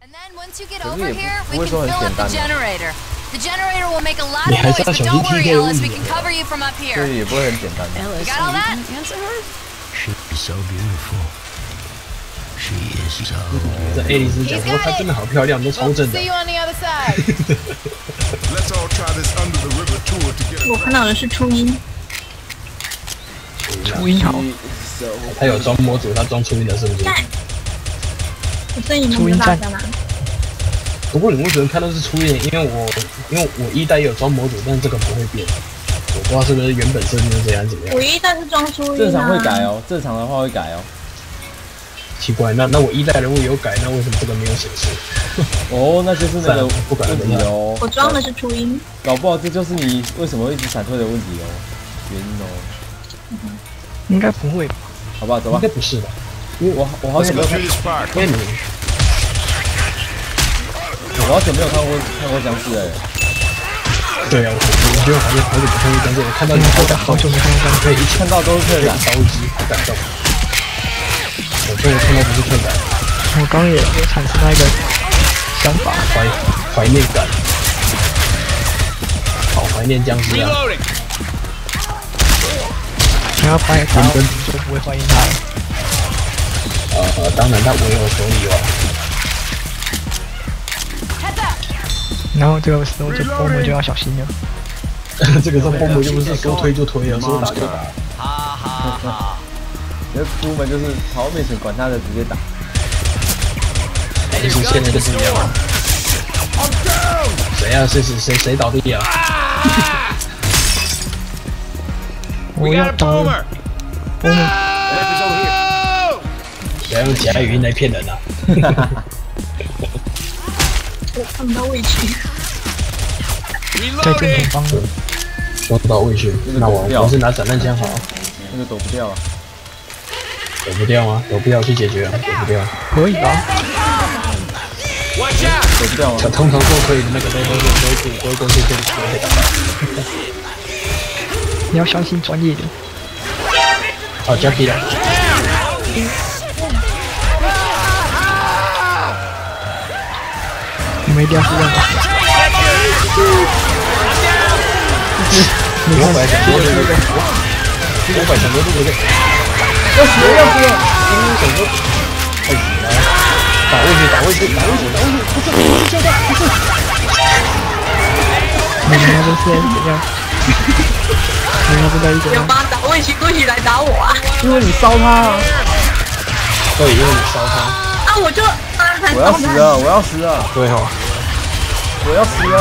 可是也不会说很简单。The generator will make a lot of noise, but don't worry, Ellis. We can cover you from up here. 所以也不会很简单。 You got all that? She's so beautiful. She is so. 这爱丽丝讲说她真的好漂亮，都超正的。 See you on the other side. 我看到的是初音。 初音好。他有装模组，他装初音的是不是？ 我声音没有大声吗？ 不过你为什么看到是初音？因为我一代也有装模组，但是这个不会变。我不知道是不是原本设定是这样怎么样。 我一代是装初音啊。 正常会改哦，正常的话会改哦。 奇怪，那我一代人物有改，那为什么这个没有显示？ 哦，那就是那个不管问题哦。 我装的是初音。 搞不好这就是你为什么会一直闪退的问题哦，原因哦。 应该不会吧？ 好吧，走吧。 应该不是吧？ 因为我好久没有看， 因为你。 我好久没有看过僵尸了。 对啊，我觉得好久没看过僵尸，我看到你好久没看到僵尸， 一看到都是退感， 烧鸡，好感动。我终于看到不是退感， 我刚也产生那个想法， 怀念感，好怀念僵尸啊！ 你要把你打我就不会怀念他了。 当然他唯有手里哦。 然后这个时候这波姆就要小心了。 这个波姆就不是说推就推了，说打就打。 哈哈哈！ 你出门就是跑到面前管他的，直接打。 其实现在就是一样。谁啊？谁倒地啊？ 我要倒了。波姆。 不要用假语音来骗人啊！ 我看不到位置。 在正前方。 抓不到位置，那我是拿散弹枪好。 那个躲不掉啊。 躲不掉吗？躲不掉去解决啊，躲不掉。 可以吧？ 躲不掉吗？ 通常都可以的，那个都会过去可以打到。 你要相信专业的。 好 ，Jackie 了。 你们一定要是这样吧。 500想多对不对？500想多对不对？ 要死了！ 想多，太死了！打位置！不是！ 你们那边现在是怎样？你们那边在一个。 有吗？打位置过去来打我啊！ 因为你烧他啊！ 对，因为你烧他。 啊，我就我要死了！我要死了！ 对哈， 我要死了！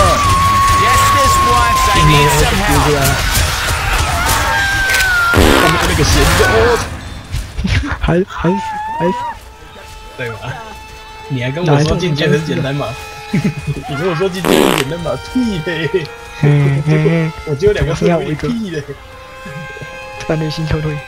那个鞋子哦， 还对吧？你还跟我说进阶很简单嘛？你跟我说进阶很简单嘛？屁嘞！我只有2个字，我一个屁嘞！ 战略性撤退。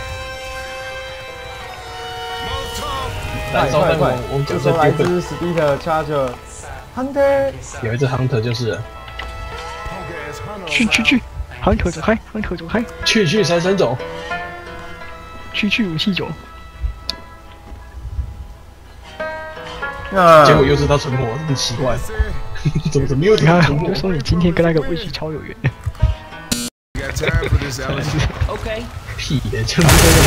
快！我这时候来自 Speed Charger Hunter， 有一只 Hunter 就是了。 去！Hunter 走开！ 去闪走！ 去武器走！ 结果又是他存活，真奇怪。怎么又是他存活？ 我就说你今天跟那个位置超有缘。 OK。 屁的，就是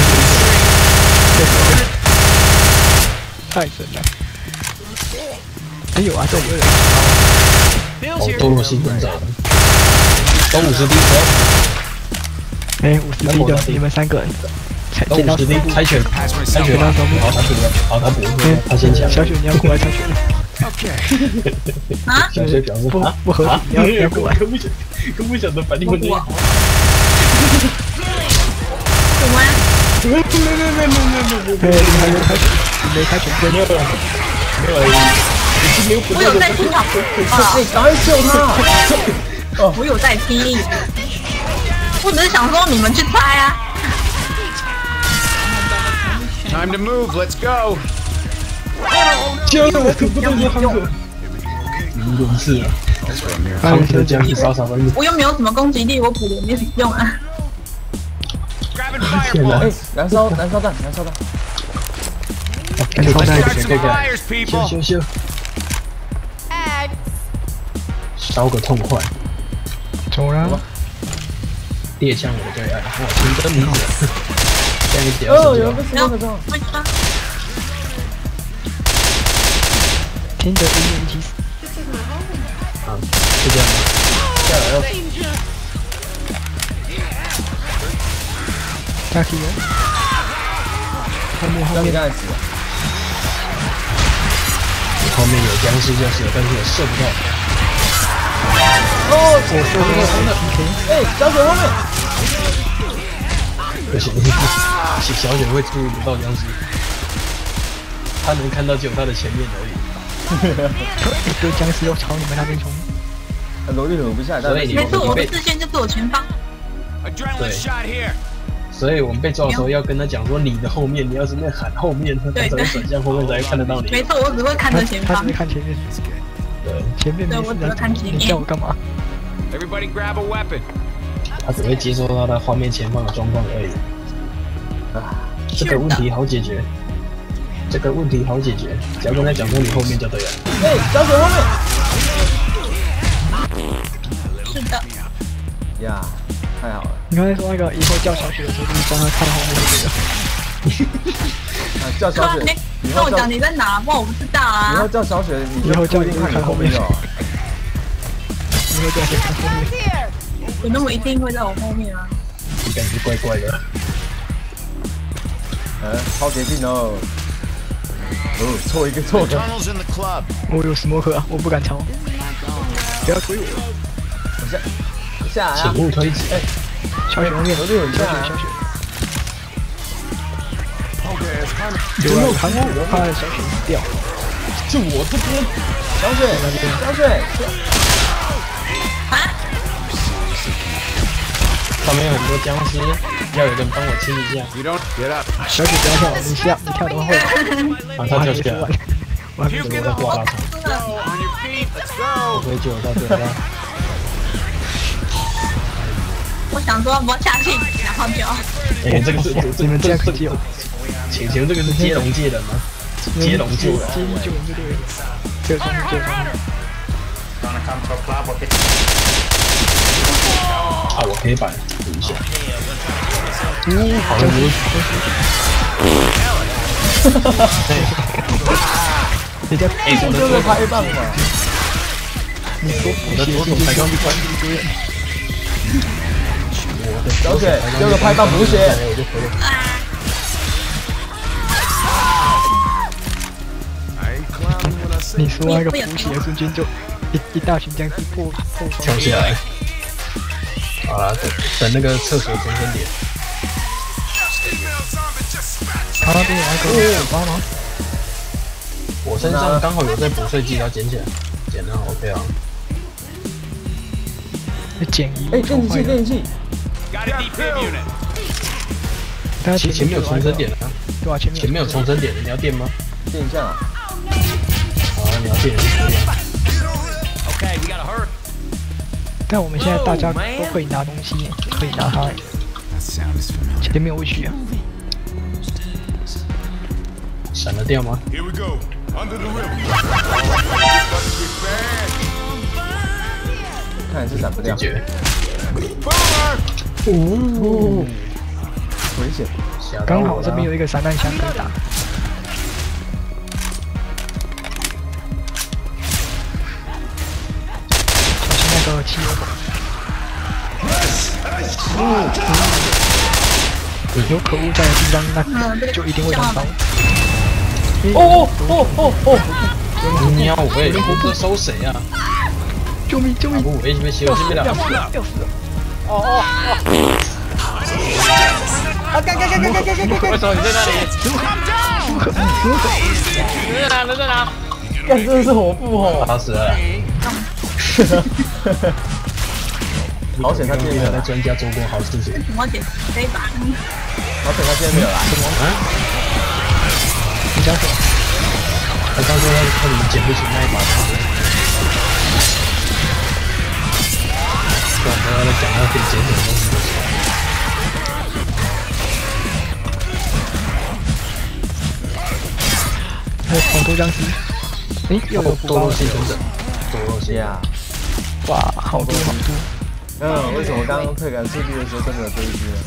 太神了！还有啊，这里有人。 哦，多罗西跟着。都50滴， 哎，50滴的，你们3个人， 都50滴，猜拳，好，他补，他先抢。 小雪，你要过来猜拳。 啊？ 小雪表示不合理，你要过来。 更不晓得反应问题。 有吗？ 没， 你没开拳， 没有， 我有在听好， 赶快救他！ 我有在听，我只是想说你们去猜啊。 Time to move, let's go. 救我！可不能是亨特。轮次了，亨特将你稍稍的。 我又没有什么攻击力，我补的没什么用啊。 天哪！ 燃烧弹！ 修！ 烧个痛快。 走啦！ 猎枪我的最爱，哇，清真名字。这样一点哦，有人被撕那个中。 听着音乐一起死。 啊，是这样吗？ 下来了。 下去了。后面让你干死。 后面有僵尸就是了，但是我射不到。 哦，我射不到。哎，小雪后面。 不行，小雪会注意不到僵尸，他能看到只有他的前面而已。 一堆僵尸又朝你们那边冲。 萝莉忍不下来， 所以你没错，我的视线就是我前方。 对。所以我们被抓的时候要跟他讲说，你的后面，你要是那喊后面，他才会转向后面才会看得到你。 没错，我只会看着前方。 他只会看前面。 对， 前面没事。 我只会看前面。 你叫我干嘛？ Everybody grab a weapon. 他只会接收到他画面前方的状况而已。啊，这个问题好解决。这个问题好解决，只要跟他讲说你后面就对了。 哎，小雪后面。 是的。 呀，太好了。 你刚才说那个以后叫小雪的时候，就是帮他看后面就对了。 叫小雪。 跟我讲你在哪，不然我不知道啊。 以后叫小雪，你以后叫你看后面哦。 以后叫你看后面。 有那么一定会在我后面啊？ 你感觉怪怪的。 超捷径哦。哦，错一个错的。 我有smoke啊，我不敢超。不要推我。 我下来啊！ 请勿推挤。 哎，小雪后面， 小雪， 小雪。有人看我，怕小雪掉。 就我这边， 小雪。 啊！ 上面有很多僵尸，要有人帮我清一下。 小雪不要跳，你跳的话会。 啊，他跳起来了。我还没我在挂他。我会救到对吧？ 我想说我下去，然后就。 哎，这个是你们这样可以有。 请求这个是接龙界的吗？接龙界的。 接龙就对了。这个双面。 啊，我黑板等一下。好像人家这个拍棒嘛。 你说我的左手才刚去关注对。 小雪，这个拍棒补血。 你说那个补血的瞬间就一大群僵尸破跳起来。好啦，等那个厕所重生点。 他那边有那个补包吗？ 我身上刚好有在补税剂，要捡起来，捡了 OK 啊。 捡一。 哎，电器。 他前面有重生点啊。 对啊， 前面有重生点的，你要电吗？ 电一下啊。 好啊，你要电也是可以啊。 但我们现在大家都可以拿东西，可以拿它。前面我去啊。 闪得掉吗？ 看是闪不掉。 哦， 危险！ 刚好这边有一个散弹枪可以打。小心那个汽油桶。有可恶在的地方，那就一定会燃烧。 哦！ 喵！我也不知收谁啊！ 救命！ 我为什么洗我这边了？ 要死了！ 哦！啊！干！ 为什么你在那里？人在哪？ 干，真的是火不吼！ 打死了！好险他今天没有在专家做过好事情。 我捡这一把。 好险他今天没有来。 你讲什么？ 他刚说他怎么捡不起那一把刀？我们要讲他可以捡什么东西。还有好多僵尸。哎，又有堕落幸存者，堕落幸啊！ 哇，好多好多。 为什么刚刚退感速递的时候真的有这一句呢？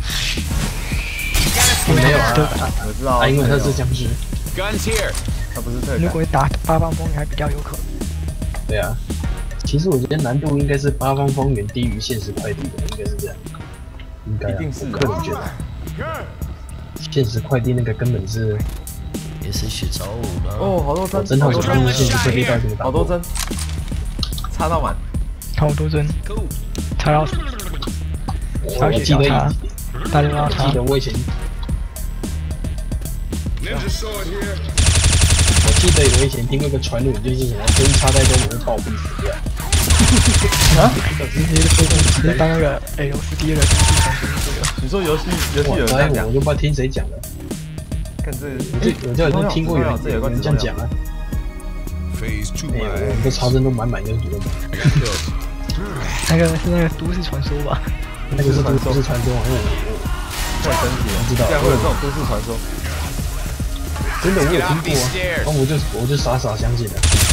没有啊， 我知道。 因为他是僵尸。 他不是退感。 如果打八方风云还比较有可能。 对啊，其实我觉得难度应该是八方风云低于现实快递的，应该是这样。应该、啊， 一定是。 我个人觉得，现实快递那个根本是。 也是去找我吗？ 哦，好多针， 真好想看现实快递到底好多针，插到满， 好多针，插到死。我记得大家要插。 记得我以前，我记得我以前听过个传闻，就是什么针插在中你会暴毙死掉。 啊？直接当那个 LCD 的你说游戏有人这样讲？ 我就不知道听谁讲的。看这，我就有听过有人这样讲啊。我们插针都满用途的。 那个是那个都市传说吧？ 那个是都市传说， 太神奇了！ 知道， 竟然会有这种都市传说。 真的我有听过啊，然后我就傻傻相信了。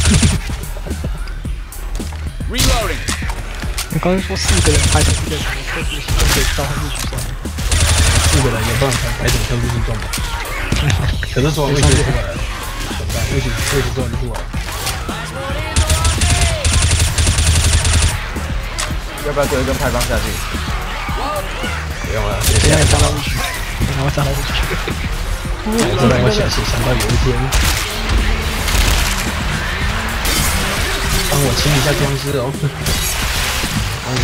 你刚才说4个人排成一个什么特殊行动可以召唤日出算 ？4个人有办法排成特殊行动吗？可是说位置出来了，怎么办？位置突然就出来了。 要不要丢一根派棒下去？ 不用了， 现在炸到日出，然后炸到日出。 这让我想到有一天，帮我清一下僵尸哦。帮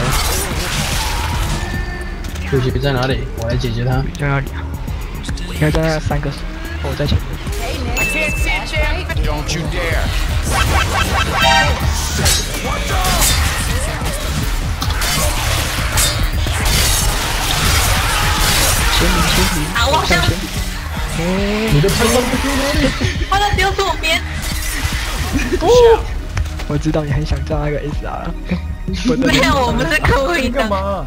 你对不起，在哪里？我来解决他。 在哪里？应该在那3个，我在前面。 Don't you dare! 前面。 啊！我想。 你的喷枪不丢哪里？ 他在丢左边。 我知道你很想炸那个 SR。 没有，我们是故意的。 干嘛？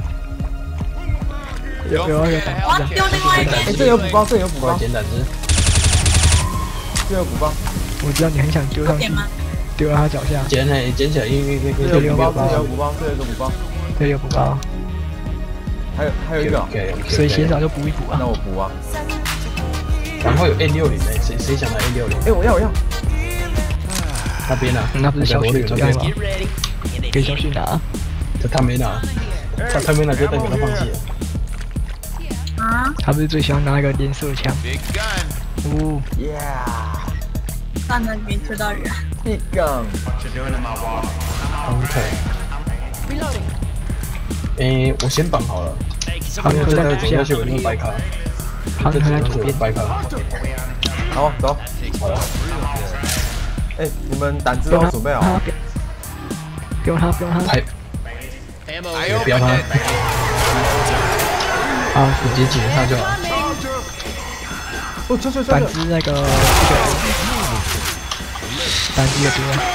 有那个胆子。 我要丢另外一边。 这有补包，这有补包。 捡胆子。 这有补包。 我知道你很想丢上去，丢到他脚下。 捡起来，因为这有补包，这有补包，这有个补包。 这有补包。 还有一个。 所以先少就补一补啊。 那我补啊。 然后有 A60呢，谁想拿 A60？ 哎，我要。 那边呢？ 那不是小许那边吗？给小许拿。 他没拿，他没拿就代表他放弃了。 啊？ 他不是最喜欢拿那个连射枪？哦 ，Yeah。 算了，没吃到人。 Big gun。 OK。我先绑好了。 好，你在左下去有那个白卡。 好，你在左边白卡。 好，走。好了。哎，你们胆子都准备好？ 不用他。 不要他。啊，直接解他就好。 哦，这胆子那个胆子也丢了。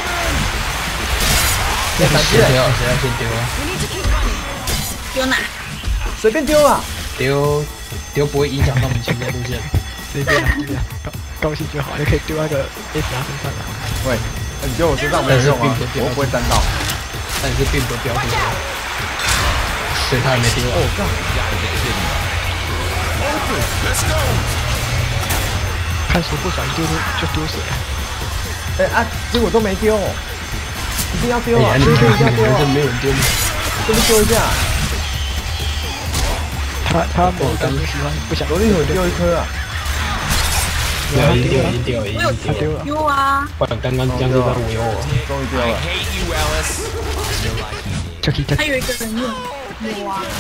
胆子谁要先丢啊？ 丢哪？ 随便丢啊。 丢不会影响到我们前面路线。 随便高兴就好，就可以丢那个 SR 身上了。 喂，你丢我身上没有用啊，我不会沾到。 但是并不标出来，所以他还没丢。哦，干！ 看谁不爽丢就丢谁。 哎啊，结果都没丢，一定要丢啊！ 一定要丢啊！没有人丢， 这边丢一下。 他没有刚喜欢不想。 罗力我丢一颗啊！ 已经丢了。 丢啊！ 不然刚刚僵尸在忽悠我， 终于丢了。 还有一个人用，有啊。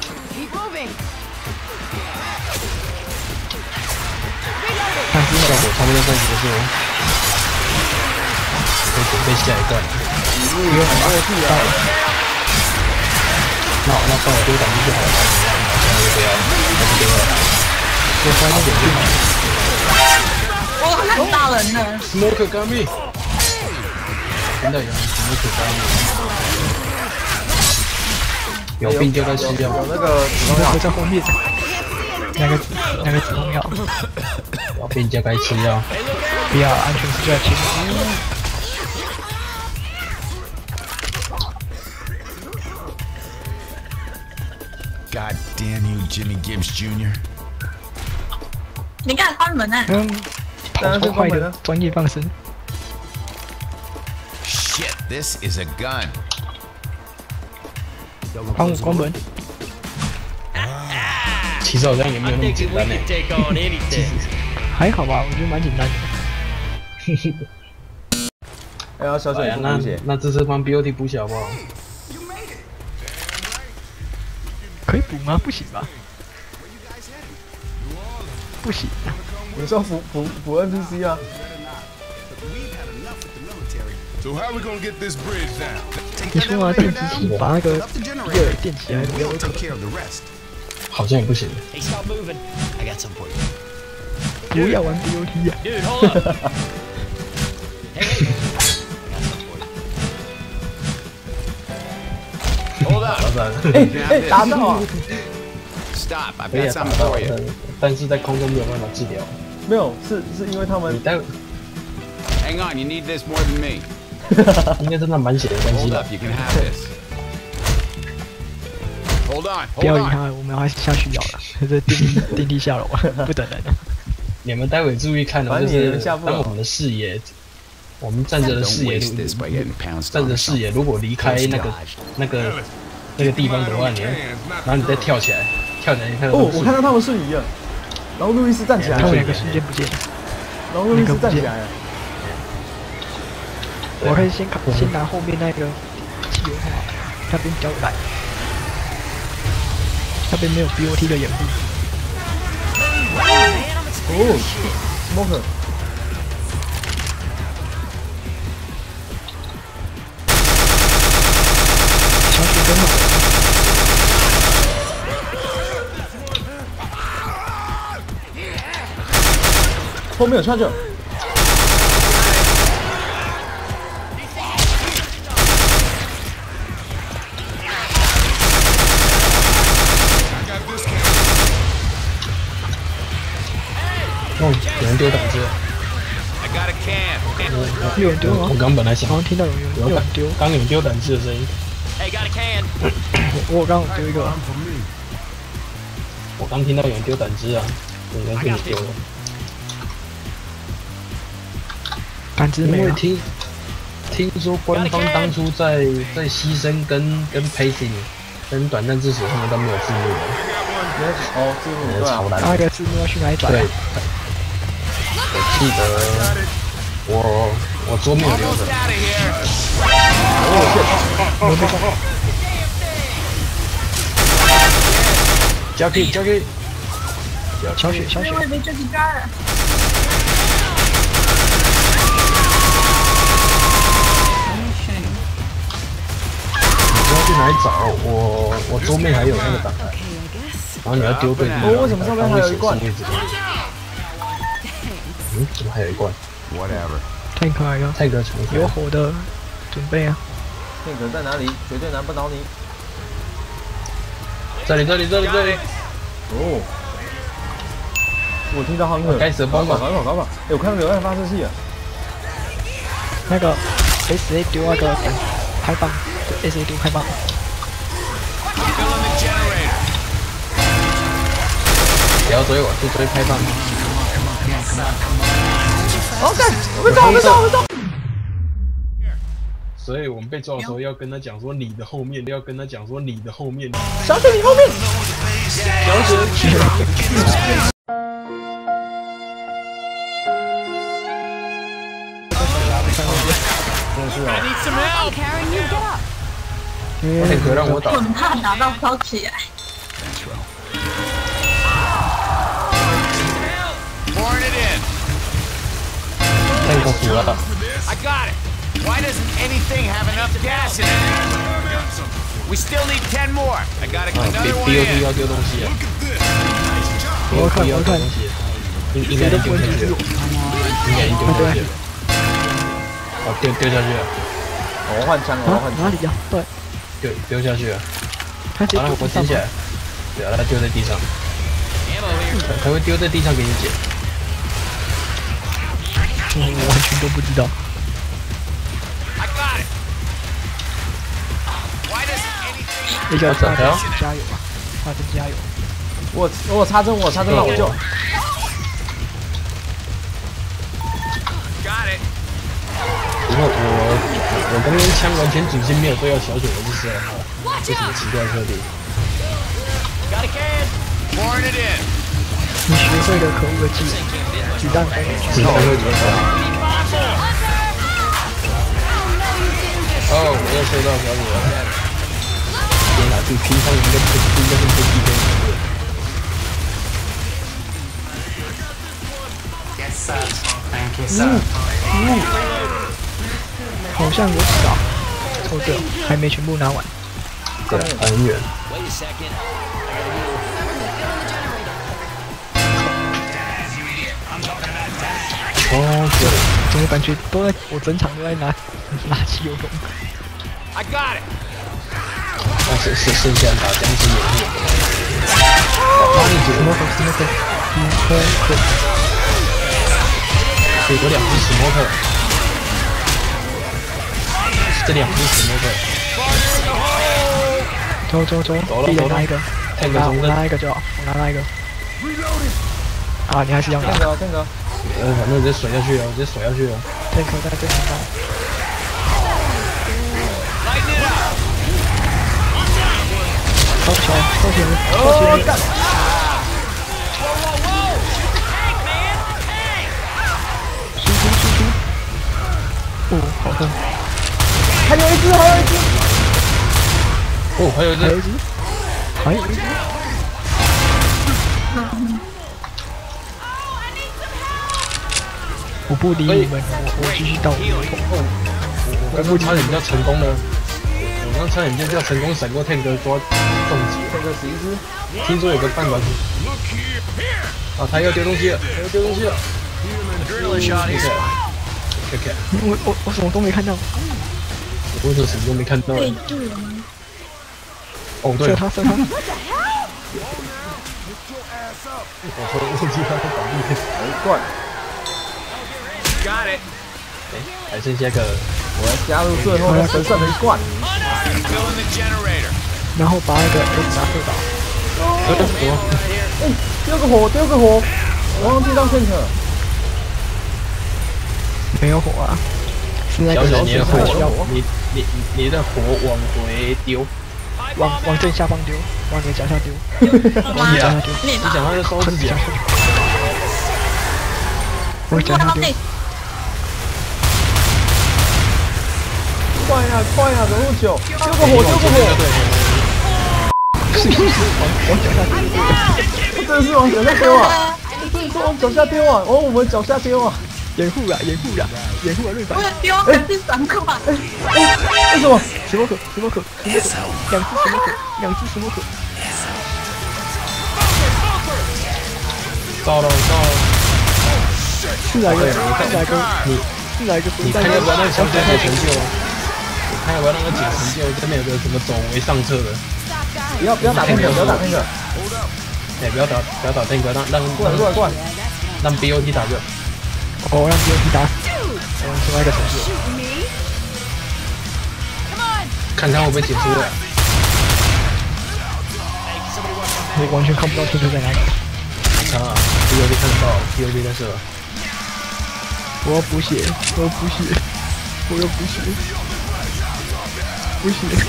看效果差不多在结束，可以准备下一段。 有很多屁啊！ 那帮我丢胆子就好了，不要，还是丢了。多花一点就好。 我看大人了。 Smoke gummy。真的有人 Smoke gummy。有病就该吃药。 有那个止痛药在后面。那个止痛药。 有病就该吃药。 不要安全是最前面。 Jimmy Gibbs Jr.？ 你干关门啊！ 跑超快的专业放生。 Shit, this is a gun. 帮我关门。 其实好像也没有那么简单呢。 还好吧，我觉得蛮简单的。 哎呀，小水那这次帮 BOT 补血好不好？ 可以补吗？不行吧？不行。 你说补 NPC 啊？ So how we gonna get this bridge down? 你说啊，电击器把那个热电起来， 好像也不行。 不要玩 BOT 啊！ 哎，打到啊 Stop! I've 可以 got 打 something 到 for you. 但是在空中没有办法治疗。 没有，是因为他们你待 Hang on, you need this more than me. 应该是那满血的关系 Hold 吧 up, you can have this. Hold on, 不要 hold 理 on. 他，我们还是下去要了。这电梯下楼啊，不等人了。 你们待会注意看哦，就是当我们的视野，我们站着的视 Don't 野， waste this by getting pounced 站 on. 着视野，如果离开那个地方的话，然后你再跳起来，你看到哦，我看到他们瞬移了，然后路易斯站起来， 他们两个瞬间不见了。 然后路易斯站起来了。 我可以先拿后面那个汽油好，那边比较矮，那边没有 BOT 的掩护。 哦 ，Smoker。 小雪真好。 后面有 charger。 哦，有人丢胆汁。 I got a can. 有人丢吗？ 我刚本来想， 好像听到有人丢。 刚有丢胆汁的声音。 Hey, got a can. 我刚丢一个。 我刚听到有人丢胆汁啊，应该是你丢的。 胆汁没有。 听说官方当初在牺牲跟 pacing 跟短暂致死他们都没有字幕的。 哦，字幕对啊。 那个字幕要去哪里转？ 对。我记得我桌面有留着。 哦，天！ 交给小雪。 我被这几抓了。 你知道去哪里找？我桌面还有那个档案，然后你要丢对地方。 为什么上面还有一罐？ 怎么还有一罐 ？Whatever。 太可爱了。 泰哥强。 有火的准备啊！ 那个在哪里？绝对难不倒你。 这里。 哦。我听到亨特。 该死，帮忙！ 哎，我看到有那个发射器了。 那个 SA 丢那个开棒，对 SA 丢开棒。 不要追我，去追开棒。 OK， 我被撞。 所以我们被撞的时候要跟他讲说你的后面， 小雪你后面。 小雪。泰哥让我倒。 滚烫打到飘起来。 泰哥服了。 I got it. Why doesn't anything have enough gas in it? We still need 10 more. I got another one. BOT 要丢东西啊！ 我看， 应该丢下去了。哦，丢下去了。 我换枪了， 哪里呀？对， 丢下去了。 他直接我捡起来。对啊，他丢在地上。他会丢在地上给你捡。 我完全都不知道。 一个加油吧，加油！ 我插针，让我救。 我刚刚枪完全主心没有对到小雪的就是了，这什么奇怪设定？ 你学会了可恶的技能，子弹飞， 子弹会怎么打？哦，我又收到小雪了。天哪，比平常人的应该是飞机飞。 好像有少，哦对，还没全部拿完。 对，还很远。哦，对， 怎么感觉都在我整场都在拿汽油桶。 I got it。 那是剩下打僵尸也是。 什么可？ 对，有2只史莫克，这2只史莫克。走了， 一人拿一个，我拿一个就好，我拿一个。啊，你还是要拿。 天哥。 反正直接甩下去了， 天哥在最前方。超前，干！输出！哦，好痛！ 还有一只！ 哦，还有一只！ 我不理你们，我继续到我刚刚差点就要成功了，我刚差点就要成功闪过天哥抓重击， 天哥11只。 听说有个办法。啊，他要丢东西了！看， 我什么都没看到。 我什么都没看到。哦，对， 射他！ 我忘记他在倒地。 怪。 Got it。 还剩下个， 我要加入最后的神圣的一罐。 然后把那个 S 打射倒。 丢个火！我忘记当线车。 没有火啊！是那个小姐，你的火往回丢， 往正下方丢，往你的脚下丢。往你脚下丢。 你讲他在烧自己啊！ 我脚下丢。 快呀！怎么那么久？丢个火！往脚下丢！我真的是往脚下丢啊！往脚下丢啊！我们脚下丢啊！ 掩护啊！瑞凡！ 我丢，还是3块。 为什么？ 什么可？两只什么可？ 到了！ 是哪个？ 你看要不要那个小姐姐成就啊？看要不要那个姐成就？这边有个什么走为上策的？ 不要打天哥！ 哎，不要打天哥，让过来！ 让 BOT 打就。 哦，让 BOT 打死。另外一个成就。 看会不会解出来。 我完全看不到天哥在哪里。 啊 ，BOT 看得到 ，BOT 在这。 我要补血，不行。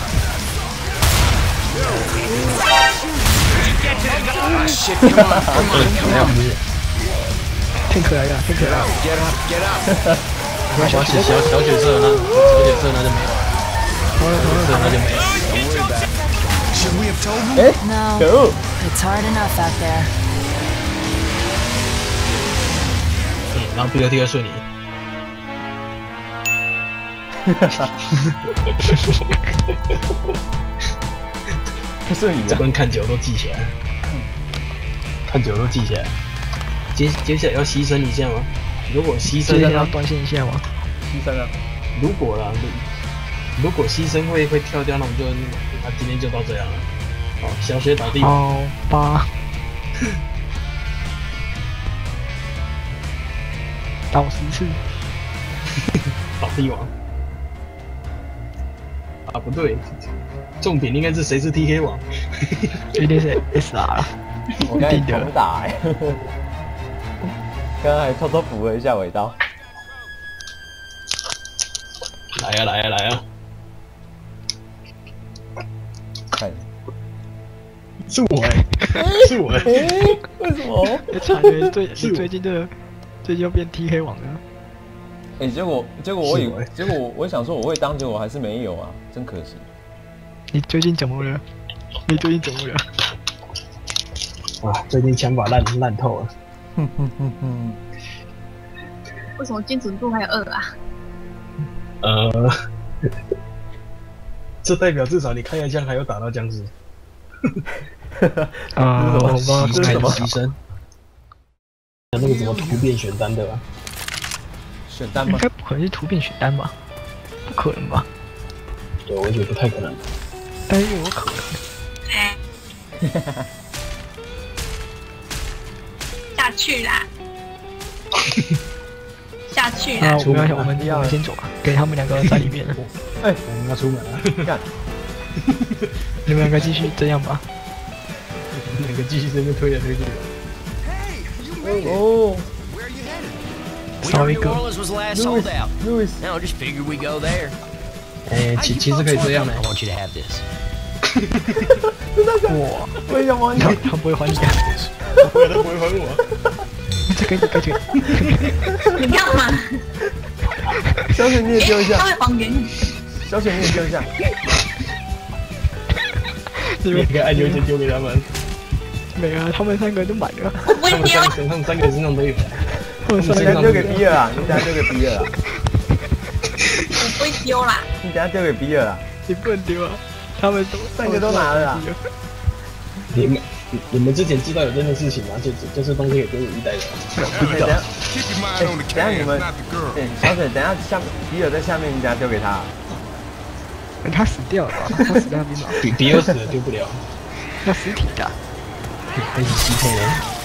天可来了！ 小血色呢？那就没有。 哎， No, 可恶！ it's hard enough out there. 然后 BOT 会睡你。 不是你这关看久都记起来，接下来要牺牲一下吗？如果牺牲， 要断线一下吗？ 牺牲啊！ 如果牺牲会跳掉，那我们就今天就到这样了。好，小雪倒地。 好吧。倒10次。 倒地王。啊，不对，重点应该是谁是 TK 王？ 一定是 SR。 我刚才重打刚刚还偷偷补了一下尾刀。 来呀来呀来呀！ 看， 是我是我为什么？ 惨了，最近又变 TK 王了。 结果我想说我会当，结果还是没有啊，真可惜。 你最近怎么了？ 啊，最近枪法烂透了。 为什么精准度还有2啊？ 这代表至少你开一枪还有打到僵尸。 这是什么牺牲？那个什么突变选单的吧？ 选单吗？ 应该不可能是突变选单吧？不可能吧？ 对，我觉得不太可能。 但是有可能。 下去啦！下去啊！ 啦！ 我们先走啊，给他们2个在里面。 我们要出门了。 干！ 你们2个继续这样吧。 2个继续这边推来推去。 哦。 少一个。 Louis， Now just figure we go there. 其实可以这样的。 I want you to have this. 哇！ 我也想玩。 他不会还你的。 他不会还我。 这个。 你干嘛？ 小雪你也丢一下。 他会还给你。 小雪你也丢一下。 你可以按优先丢给他们。 没有啊，他们3个都满了。 我不会丢。 他们3个身上都有。 你等下丢给比尔啊！你等下丢给比尔啊！ 我不会丢啦。 你等下丢给比尔啊！ 你不能丢啊！他们都 3个都拿了啊！ 你们之前知道有这件事情吗？就是东西给丢1代的。 等下你们，小雪，等下比尔在下面，你等下丢给他。 他死掉了，他死在那边嘛。 比尔死了丢不了。 那实体的。 开始击退了。